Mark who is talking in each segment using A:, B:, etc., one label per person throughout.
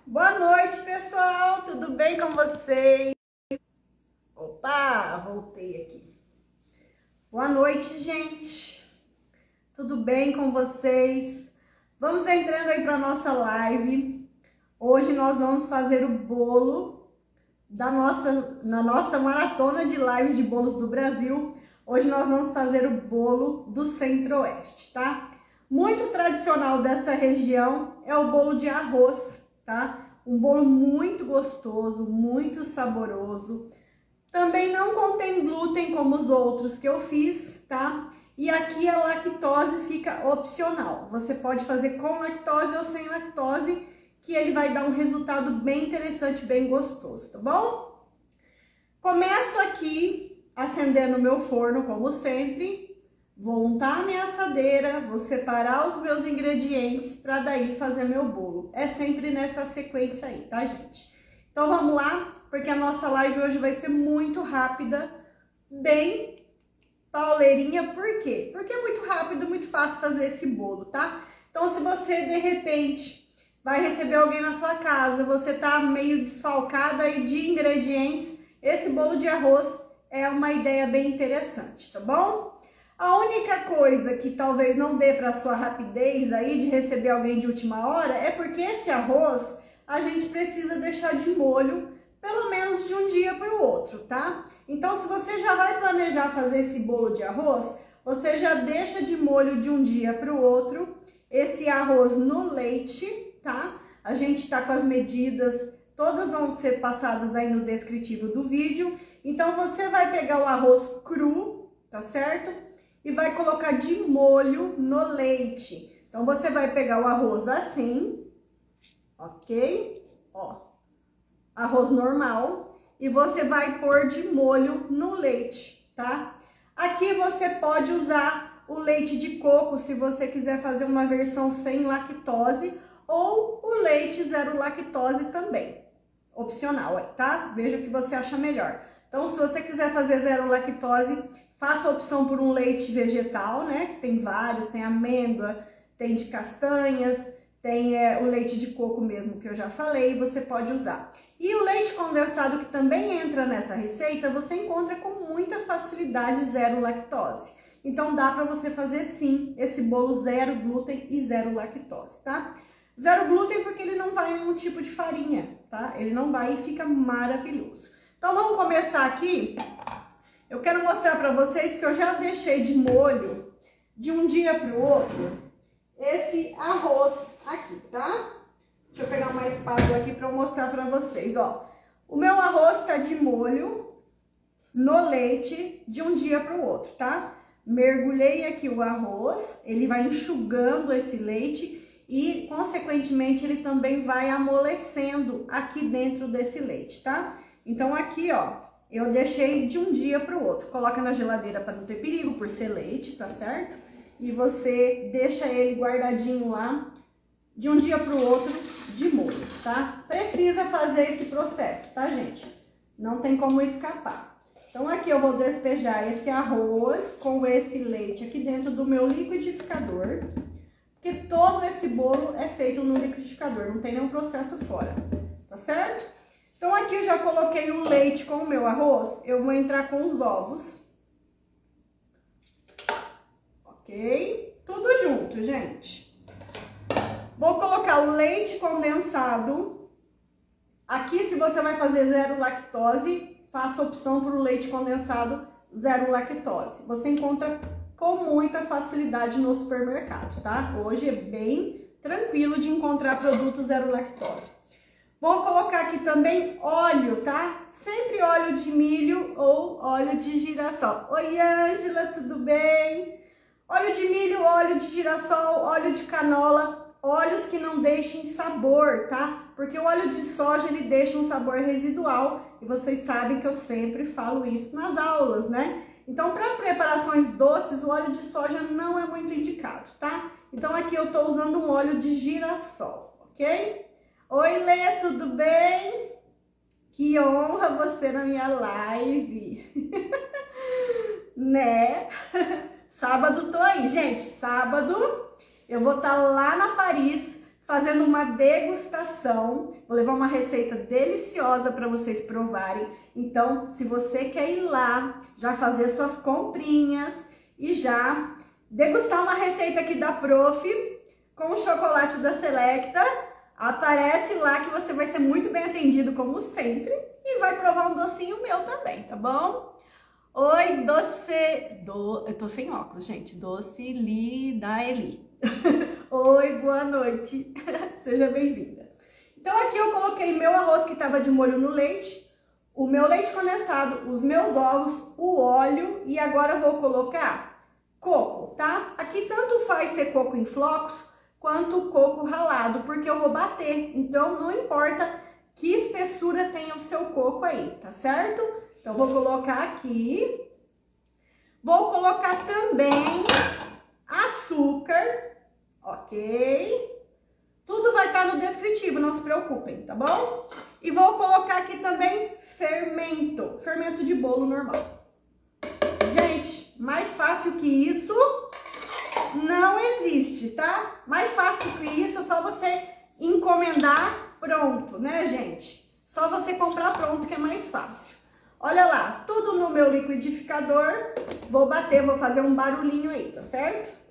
A: Boa noite, pessoal! Tudo bem com vocês? Opa, voltei aqui. Boa noite, gente! Tudo bem com vocês? Vamos entrando aí para nossa live. Hoje nós vamos fazer o bolo na nossa maratona de lives de bolos do Brasil. Hoje nós vamos fazer o bolo do Centro-Oeste, tá? Muito tradicional dessa região é o bolo de arroz, tá? Um bolo muito gostoso, muito saboroso. Também não contém glúten como os outros que eu fiz, tá? E aqui a lactose fica opcional. Você pode fazer com lactose ou sem lactose, que ele vai dar um resultado bem interessante, bem gostoso, tá bom? Começo aqui acendendo o meu forno, como sempre. Vou untar a minha assadeira, vou separar os meus ingredientes para daí fazer meu bolo. É sempre nessa sequência aí, tá, gente? Então vamos lá, porque a nossa live hoje vai ser muito rápida, bem pauleirinha. Por quê? Porque é muito rápido, muito fácil fazer esse bolo, tá? Então se você, de repente, vai receber alguém na sua casa, você tá meio desfalcada aí de ingredientes, esse bolo de arroz é uma ideia bem interessante, tá bom? A única coisa que talvez não dê para sua rapidez aí de receber alguém de última hora é porque esse arroz a gente precisa deixar de molho pelo menos de um dia para o outro, tá? Então, se você já vai planejar fazer esse bolo de arroz, você já deixa de molho de um dia para o outro esse arroz no leite, tá? A gente tá com as medidas, todas vão ser passadas aí no descritivo do vídeo. Então, você vai pegar o arroz cru, tá certo? E vai colocar de molho no leite. Então, você vai pegar o arroz assim, ok? Ó, arroz normal. E você vai pôr de molho no leite, tá? Aqui você pode usar o leite de coco, se você quiser fazer uma versão sem lactose, ou o leite zero lactose também. Opcional aí, tá? Veja o que você acha melhor. Então, se você quiser fazer zero lactose, faça a opção por um leite vegetal, né? Que tem vários, tem amêndoa, tem de castanhas, tem o leite de coco mesmo, que eu já falei, você pode usar. E o leite condensado, que também entra nessa receita, você encontra com muita facilidade zero lactose. Então, dá para você fazer sim esse bolo zero glúten e zero lactose, tá? Zero glúten porque ele não vai em nenhum tipo de farinha, tá? Ele não vai e fica maravilhoso. Então, vamos começar aqui. Eu quero mostrar para vocês que eu já deixei de molho de um dia para o outro esse arroz aqui, tá? Deixa eu pegar uma espátula aqui para eu mostrar para vocês, ó. O meu arroz tá de molho no leite de um dia para o outro, tá? Mergulhei aqui o arroz, ele vai enxugando esse leite e, consequentemente, ele também vai amolecendo aqui dentro desse leite, tá? Então, aqui, ó, eu deixei de um dia para o outro. Coloca na geladeira para não ter perigo, por ser leite, tá certo? E você deixa ele guardadinho lá de um dia para o outro de molho, tá? Precisa fazer esse processo, tá, gente? Não tem como escapar. Então, aqui eu vou despejar esse arroz com esse leite aqui dentro do meu liquidificador, porque todo esse bolo é feito no liquidificador, não tem nenhum processo fora, tá certo? Então, aqui eu já coloquei o leite com o meu arroz, eu vou entrar com os ovos. Ok? Tudo junto, gente. Vou colocar o leite condensado. Aqui, se você vai fazer zero lactose, faça a opção por leite condensado zero lactose. Você encontra com muita facilidade no supermercado, tá? Hoje é bem tranquilo de encontrar produtos zero lactose. Vou colocar aqui também óleo, tá? Sempre óleo de milho ou óleo de girassol. Oi, Ângela, tudo bem? Óleo de milho, óleo de girassol, óleo de canola, óleos que não deixem sabor, tá? Porque o óleo de soja, ele deixa um sabor residual e vocês sabem que eu sempre falo isso nas aulas, né? Então, para preparações doces, o óleo de soja não é muito indicado, tá? Então, aqui eu tô usando um óleo de girassol, ok? Oi, Lê, tudo bem? Que honra você na minha live, né? Sábado tô aí, gente, sábado eu vou estar lá na Paris fazendo uma degustação. Vou levar uma receita deliciosa para vocês provarem. Então, se você quer ir lá, já fazer suas comprinhas e já degustar uma receita aqui da Prof com o chocolate da Selecta, aparece lá que você vai ser muito bem atendido, como sempre, e vai provar um docinho meu também, tá bom? Oi, eu tô sem óculos, gente. Doce Li da Eli. Oi, boa noite. Seja bem-vinda. Então aqui eu coloquei meu arroz que tava de molho no leite, o meu leite condensado, os meus ovos, o óleo e agora eu vou colocar coco, tá? Aqui tanto faz ser coco em flocos quanto coco ralado, porque eu vou bater. Então não importa que espessura tenha o seu coco aí, tá certo? Então vou colocar aqui. Vou colocar também açúcar, ok? Tudo vai estar no descritivo, não se preocupem, tá bom? E vou colocar aqui também fermento de bolo normal. Gente, mais fácil que isso não existe, tá? Mais fácil que isso é só você encomendar pronto, né, gente? Só você comprar pronto que é mais fácil. Olha lá, tudo no meu liquidificador. Vou bater, vou fazer um barulhinho aí, tá certo?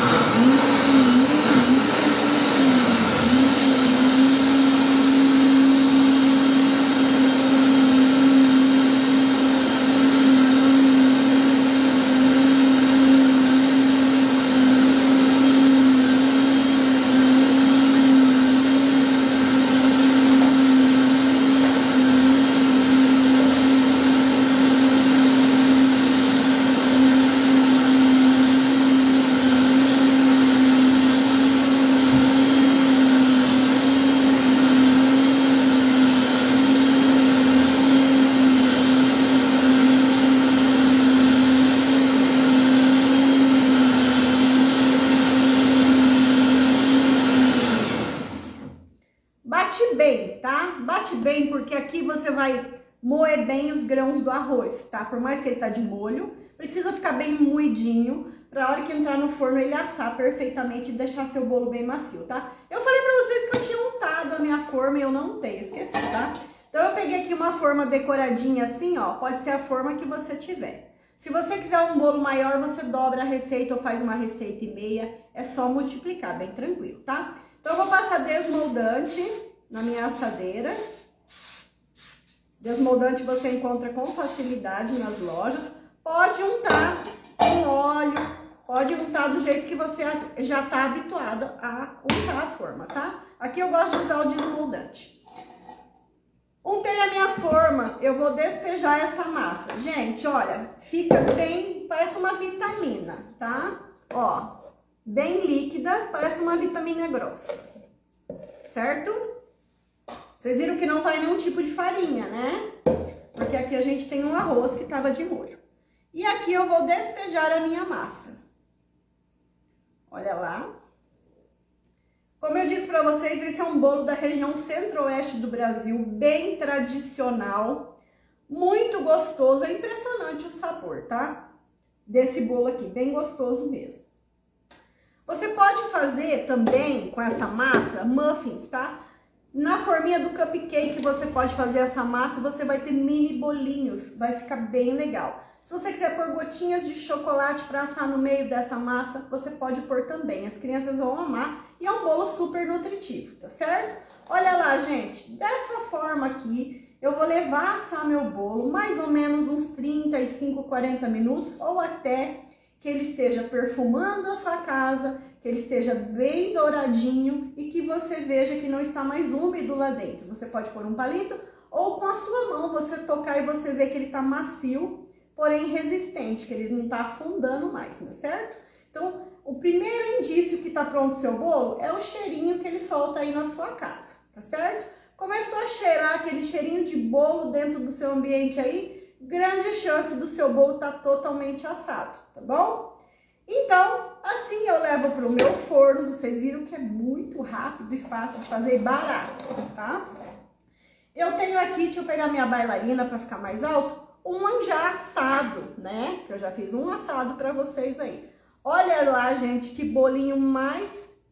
A: Bate bem, tá? Bate bem, porque aqui você vai moer bem os grãos do arroz, tá? Por mais que ele tá de molho, precisa ficar bem moidinho, pra hora que entrar no forno ele assar perfeitamente e deixar seu bolo bem macio, tá? Eu falei pra vocês que eu tinha untado a minha forma e eu não tenho, esqueci, tá? Então eu peguei aqui uma forma decoradinha assim, ó, pode ser a forma que você tiver. Se você quiser um bolo maior, você dobra a receita ou faz uma receita e meia, é só multiplicar, bem tranquilo, tá? Então, eu vou passar desmoldante na minha assadeira. Desmoldante você encontra com facilidade nas lojas. Pode untar com óleo, pode untar do jeito que você já está habituado a untar a forma, tá? Aqui eu gosto de usar o desmoldante. Untei a minha forma, eu vou despejar essa massa. Gente, olha, fica bem, parece uma vitamina, tá? Ó. Bem líquida, parece uma vitamina grossa, certo? Vocês viram que não vai nenhum tipo de farinha, né? Porque aqui a gente tem um arroz que tava de molho. E aqui eu vou despejar a minha massa. Olha lá. Como eu disse pra vocês, esse é um bolo da região centro-oeste do Brasil, bem tradicional, muito gostoso, é impressionante o sabor, tá? Desse bolo aqui, bem gostoso mesmo. Você pode fazer também com essa massa muffins, tá? Na forminha do cupcake você pode fazer essa massa, você vai ter mini bolinhos, vai ficar bem legal. Se você quiser pôr gotinhas de chocolate para assar no meio dessa massa, você pode pôr também. As crianças vão amar e é um bolo super nutritivo, tá certo? Olha lá, gente, dessa forma aqui, eu vou levar a assar meu bolo mais ou menos uns 35, 40 minutos ou até que ele esteja perfumando a sua casa, que ele esteja bem douradinho e que você veja que não está mais úmido lá dentro. Você pode pôr um palito ou com a sua mão você tocar e você vê que ele está macio, porém resistente, que ele não está afundando mais, né, certo? Então, o primeiro indício que está pronto o seu bolo é o cheirinho que ele solta aí na sua casa, tá certo? Começou a cheirar aquele cheirinho de bolo dentro do seu ambiente aí, grande chance do seu bolo estar totalmente assado, tá bom? Então, assim eu levo para o meu forno. Vocês viram que é muito rápido e fácil de fazer e barato, tá? Eu tenho aqui, deixa eu pegar minha bailarina para ficar mais alto, um já assado, né? Que eu já fiz um assado para vocês aí. Olha lá, gente, que bolinho mais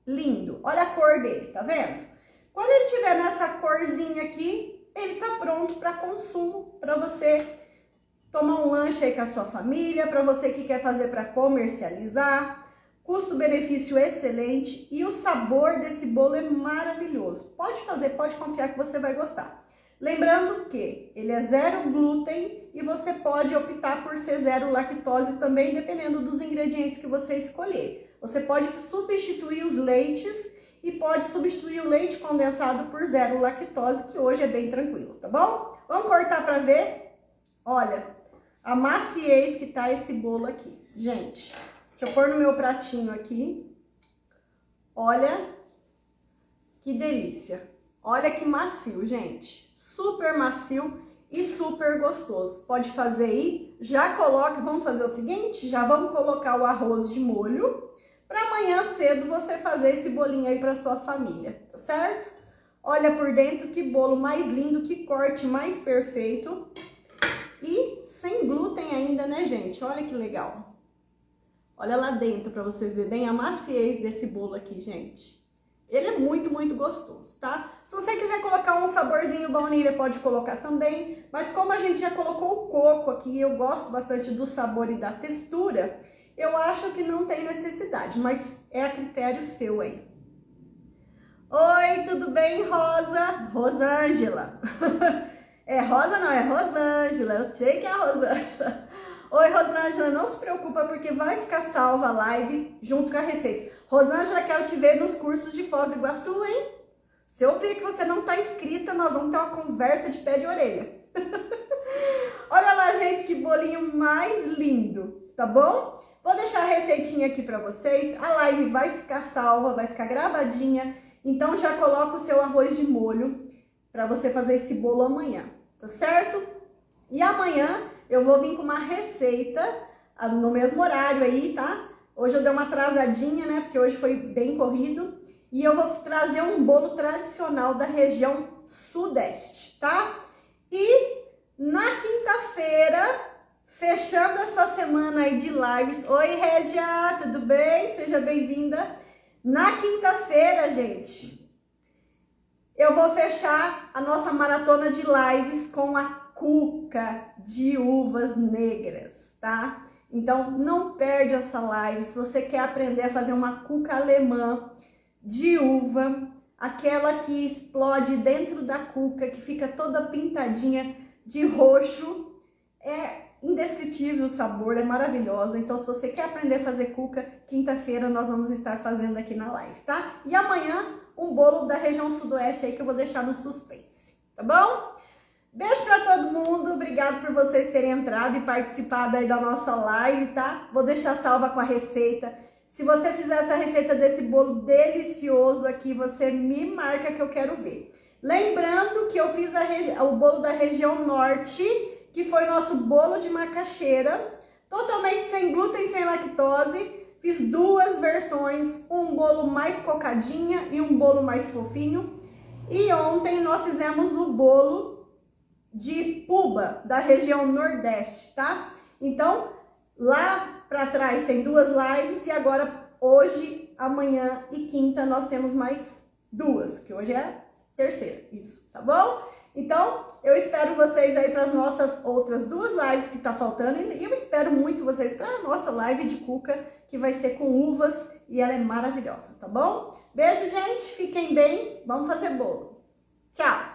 A: lindo. Olha a cor dele, tá vendo? Quando ele tiver nessa corzinha aqui, ele tá pronto para consumo, para você tomar um lanche aí com a sua família, para você que quer fazer para comercializar. Custo-benefício excelente e o sabor desse bolo é maravilhoso. Pode fazer, pode confiar que você vai gostar. Lembrando que ele é 0 glúten e você pode optar por ser 0 lactose também, dependendo dos ingredientes que você escolher. Você pode substituir os leites e pode substituir o leite condensado por 0 lactose, que hoje é bem tranquilo, tá bom? Vamos cortar para ver? Olha, a maciez que tá esse bolo aqui, gente. Deixa eu pôr no meu pratinho aqui. Olha que delícia. Olha que macio, gente. Super macio e super gostoso. Pode fazer aí. Já coloca, vamos fazer o seguinte, já vamos colocar o arroz de molho para amanhã cedo você fazer esse bolinho aí para sua família, tá certo? Olha por dentro que bolo mais lindo, que corte mais perfeito. E sem glúten ainda, né, gente? Olha que legal. Olha lá dentro para você ver bem a maciez desse bolo aqui, gente. Ele é muito, muito gostoso, tá? Se você quiser colocar um saborzinho baunilha, pode colocar também. Mas como a gente já colocou o coco aqui, eu gosto bastante do sabor e da textura, eu acho que não tem necessidade, mas é a critério seu aí. Oi, tudo bem, Rosa? Rosângela. É Rosa não, é Rosângela. Eu sei que é a Rosângela. Oi, Rosângela, não se preocupa porque vai ficar salva a live junto com a receita. Rosângela, quero te ver nos cursos de Foz do Iguaçu, hein? Se eu ver que você não tá inscrita, nós vamos ter uma conversa de pé de orelha. Olha lá, gente, que bolinho mais lindo, tá bom? Vou deixar a receitinha aqui pra vocês. A live vai ficar salva, vai ficar gravadinha. Então já coloca o seu arroz de molho pra você fazer esse bolo amanhã, tá certo? E amanhã eu vou vir com uma receita no mesmo horário aí, tá? Hoje eu dei uma atrasadinha, né? Porque hoje foi bem corrido. E eu vou trazer um bolo tradicional da região sudeste, tá? E na quinta-feira, fechando essa semana aí de lives... Oi, Regia, tudo bem? Seja bem-vinda. Na quinta-feira, gente, eu vou fechar a nossa maratona de lives com a cuca de uvas negras, tá? Então, não perde essa live. Se você quer aprender a fazer uma cuca alemã de uva, aquela que explode dentro da cuca, que fica toda pintadinha de roxo, é indescritível o sabor, é maravilhosa. Então, se você quer aprender a fazer cuca, quinta-feira nós vamos estar fazendo aqui na live, tá? E amanhã, um bolo da região sudoeste aí que eu vou deixar no suspense, tá bom? Beijo pra todo mundo, obrigado por vocês terem entrado e participado aí da nossa live, tá? Vou deixar salva com a receita. Se você fizer essa receita desse bolo delicioso aqui, você me marca que eu quero ver. Lembrando que eu fiz o bolo da região norte, que foi nosso bolo de macaxeira, totalmente sem glúten, sem lactose. Fiz duas versões, um bolo mais cocadinha e um bolo mais fofinho. E ontem nós fizemos o bolo de puba, da região nordeste, tá? Então, lá pra trás tem duas lives e agora hoje, amanhã e quinta nós temos mais duas, que hoje é a terceira, isso, tá bom? Então, eu espero vocês aí para as nossas outras duas lives que tá faltando e eu espero muito vocês para a nossa live de cuca, que vai ser com uvas e ela é maravilhosa, tá bom? Beijo, gente, fiquem bem, vamos fazer bolo. Tchau!